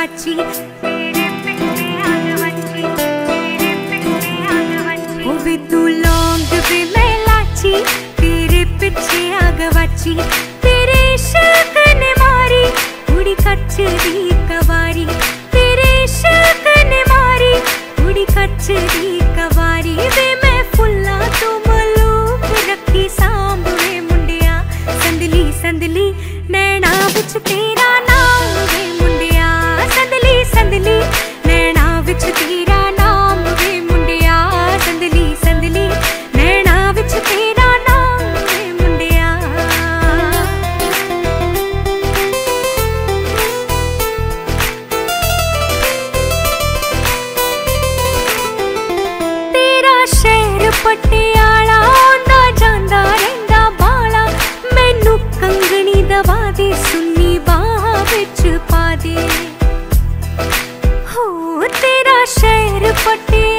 वाची, ओ वे तू लौंग वे मैं लाची, तेरे पीछे आग वाची। तेरे इश्क ने मारी कुड़ी कच्च दी कवारी, तेरे इश्क ने मारी कुड़ी कच्च दी कवारी। वे मैं फुल्ला तो मलूक रखी सांभ वे मुंडिया, संदली संदली नैना विच तेरा नाम वे मुंडिया, संदली संदली नैना विच तेरा नाम वे मुंडिया, संदली संदली नैना विच तेरा नाम वे मुंडिया। तेरा शहर पटियाला आंदा जांदा रहिंदा बाला, मैनू कंगनी दवा दे सुन्नी बाह विच पा दे। हो तेरा शहर पटियाला